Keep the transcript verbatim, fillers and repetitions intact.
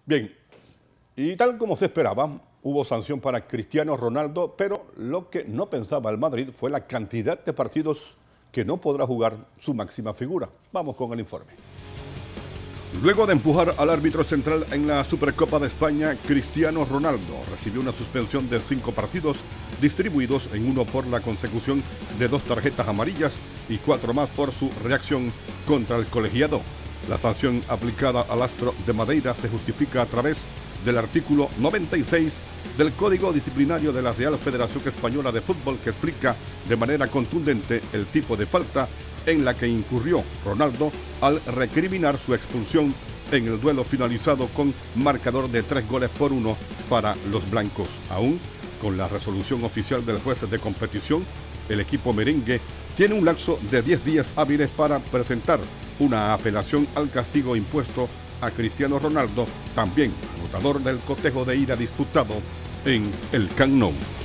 Bien, y tal como se esperaba, hubo sanción para Cristiano Ronaldo, pero lo que no pensaba el Madrid fue la cantidad de partidos que no podrá jugar su máxima figura. Vamos con el informe. Luego de empujar al árbitro central en la Supercopa de España, Cristiano Ronaldo recibió una suspensión de cinco partidos, distribuidos en uno por la consecución de dos tarjetas amarillas y cuatro más por su reacción contra el colegiado. La sanción aplicada al astro de Madeira se justifica a través del artículo noventa y seis del Código Disciplinario de la Real Federación Española de Fútbol, que explica de manera contundente el tipo de falta en la que incurrió Ronaldo al recriminar su expulsión en el duelo finalizado con marcador de tres goles por uno para los blancos. Aún con la resolución oficial del juez de competición, el equipo merengue tiene un lapso de diez días hábiles para presentar una apelación al castigo impuesto a Cristiano Ronaldo, también anotador del cotejo de ida disputado en el Camp Nou.